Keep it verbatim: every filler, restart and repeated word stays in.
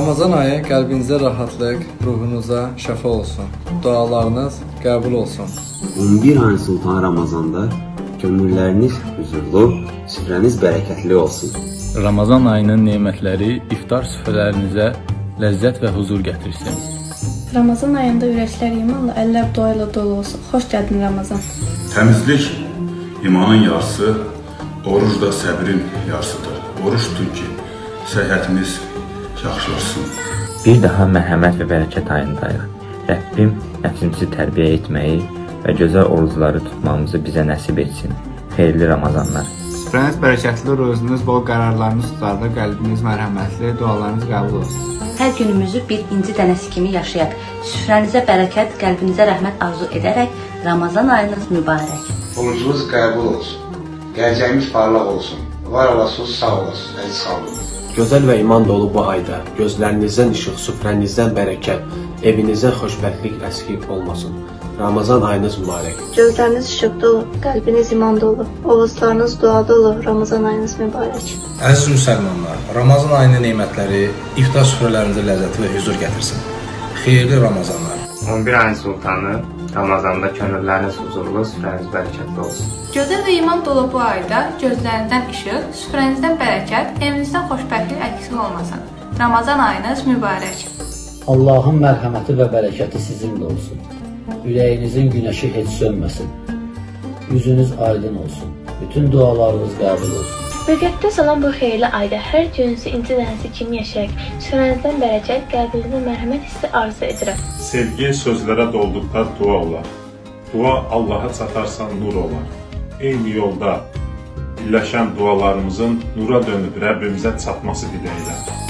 Ramazan ayı qəlbinizə rahatlıq, ruhunuza şəfa olsun. Dualarınız qəbul olsun. on bir ay Sultan Ramazanda gönülləriniz huzurlu, süfrəniz bərəkətli olsun. Ramazan ayının nemətləri iftar süfrələrinizə ləzzət və huzur gətirsin. Ramazan ayında ürəklər imanla, əllər dua ilə dolu olsun. Xoş gəldin Ramazan. Təmizlik imanın yarısı, oruc da səbrin yarısıdır. Oruç tutun ki, səhhətimiz yaxşılaşsın. Bir daha mərhəmət və bərəkət ayındayıq. Rəbbim nəfsimizi tərbiyə etməyi və gözəl orucları tutmamızı bizə nəsib etsin. Xeyirli Ramazanlar. Süfrəniz bərəkətli, ruhunuz bol, qərarlarınız tutarlı, qəlbiniz mərhəmətli, dualarınız qəbul olsun. Hər günümüzü bir inci dənəsi kimi yaşayaq. Süfrənizə bərəkət, qəlbinizə rəhmət arzu edərək Ramazan ayınız mübarək. Orucunuz qəbul olsun. Gələcəyimiz parlaq olsun. Var olasınız, sağ olasınız, əziz sağolun. Gözəl və iman dolu bu ayda gözlərinizdən işıq, süfrənizdən bərəkət, evinizə xoşbəxtlik əskik olmasın. Ramazan ayınız mübarək. Gözləriniz işıq dolu, qəlbiniz iman dolu, oğuzlarınız dua dolu, Ramazan ayınız mübarək. Əziz müsəlmanlar, Ramazan ayının nemətləri iftar süfrələrinizə ləzzət və huzur gətirsin. Xeyirli Ramazanlar. on bir ayın sultanı, Ramazanda könülləriniz huzurlu, süfrəniz bərəkətli olsun. Gözəl və iman dolu bu ayda gözlərinizdən işıq, süfrənizdən bərəkət, evinizdən xoşbəxtlik əksik olmasın. Ramazan ayınız mübarək. Allahın mərhəməti və bərəkəti sizinlə olsun. Ürəyinizin günəşi heç sönməsin. Yüzünüz aydın olsun. Bütün dualarınız qəbul olsun. Müqəddəs olan bu xeyirli ayda hər gününüzü inci dənəsi kimi yaşayaq. Süfrənizdən bərəkət, qəlbinizdən mərhəmət hissi arzu edirəm. Sevgi sözlərə dolduqda dua olar. Dua Allaha çatarsan nur olar. Eyni yolda birləşən dualarımızın nura dönüb Rəbbimizə çatması diləyilə.